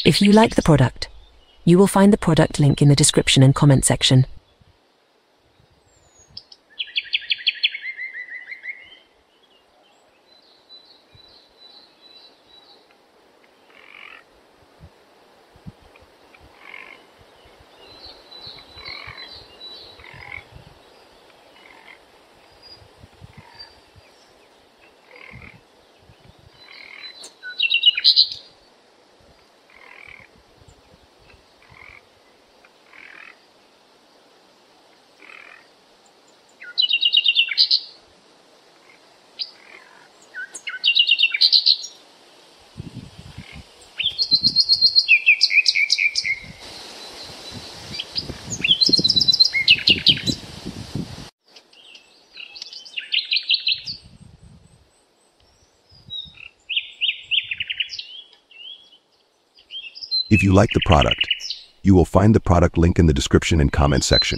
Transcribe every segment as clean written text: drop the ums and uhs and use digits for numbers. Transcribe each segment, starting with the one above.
If you like the product, you will find the product link in the description and comment section. If you like the product, you will find the product link in the description and comment section.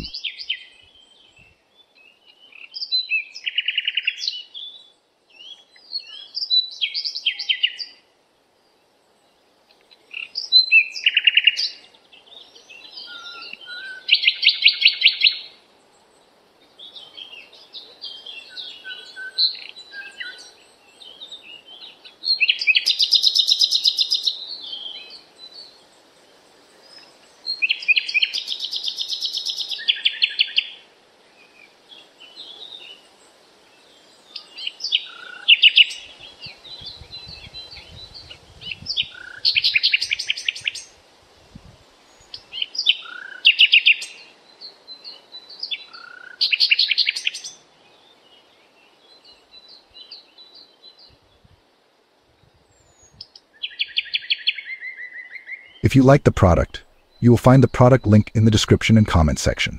If you like the product, you will find the product link in the description and comment section.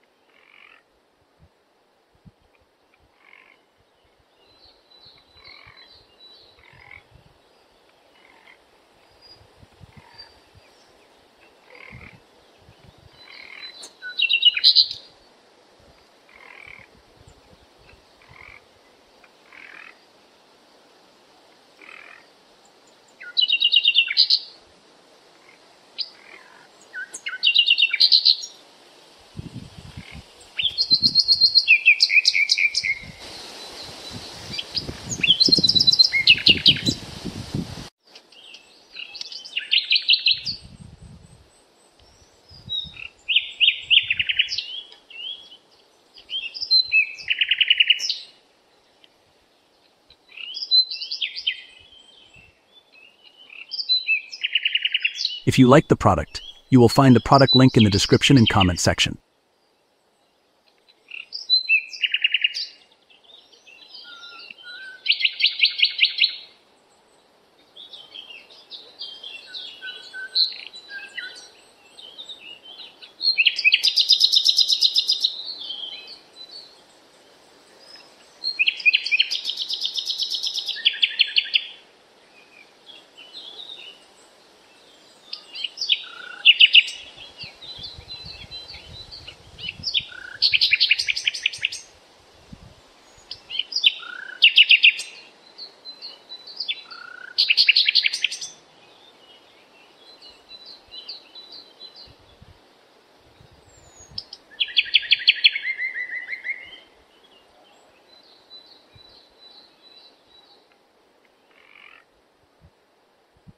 If you like the product, you will find the product link in the description and comment section.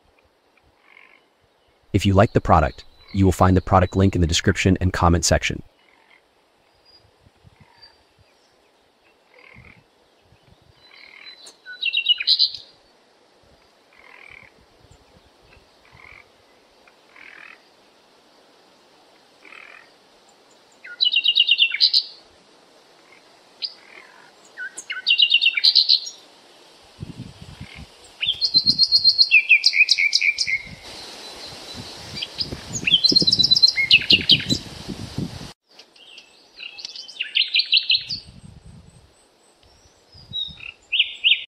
If you like the product, you will find the product link in the description and comment section.